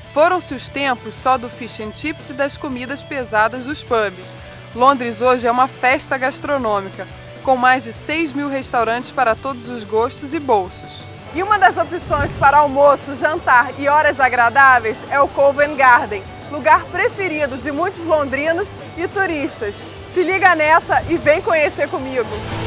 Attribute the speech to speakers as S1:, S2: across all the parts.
S1: Foram-se os tempos só do fish and chips e das comidas pesadas dos pubs. Londres hoje é uma festa gastronômica, com mais de 6.000 restaurantes para todos os gostos e bolsos. E uma das opções para almoço, jantar e horas agradáveis é o Covent Garden, lugar preferido de muitos londrinos e turistas. Se liga nessa e vem conhecer comigo!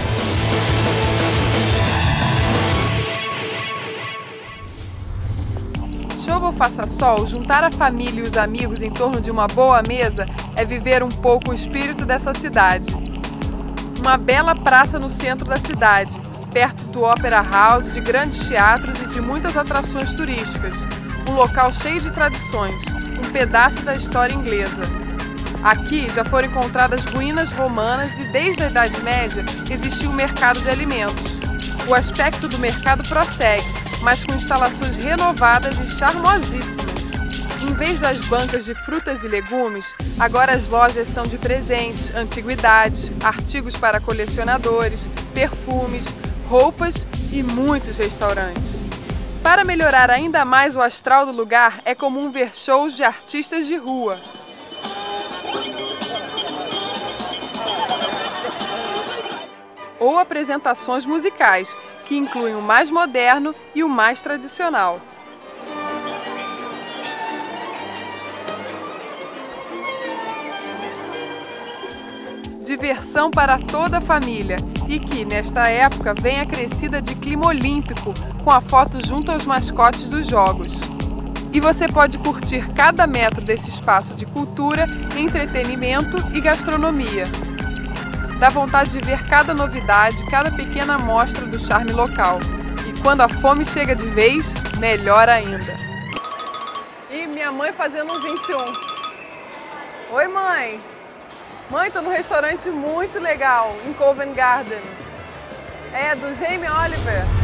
S1: Chova ou faça sol, juntar a família e os amigos em torno de uma boa mesa é viver um pouco o espírito dessa cidade. Uma bela praça no centro da cidade, perto do Opera House, de grandes teatros e de muitas atrações turísticas. Um local cheio de tradições, um pedaço da história inglesa. Aqui já foram encontradas ruínas romanas e desde a Idade Média existiu um mercado de alimentos. O aspecto do mercado prossegue, mas com instalações renovadas e charmosíssimas. Em vez das bancas de frutas e legumes, agora as lojas são de presentes, antiguidades, artigos para colecionadores, perfumes, roupas e muitos restaurantes. Para melhorar ainda mais o astral do lugar, é comum ver shows de artistas de rua. Ou apresentações musicais, que incluem o mais moderno e o mais tradicional. Diversão para toda a família e que, nesta época, vem acrescida de clima olímpico, com a foto junto aos mascotes dos jogos. E você pode curtir cada metro desse espaço de cultura, entretenimento e gastronomia. Dá vontade de ver cada novidade, cada pequena amostra do charme local. E quando a fome chega de vez, melhor ainda. E minha mãe fazendo um 21. Oi, mãe! Mãe, tô num restaurante muito legal, em Covent Garden. É, do Jamie Oliver.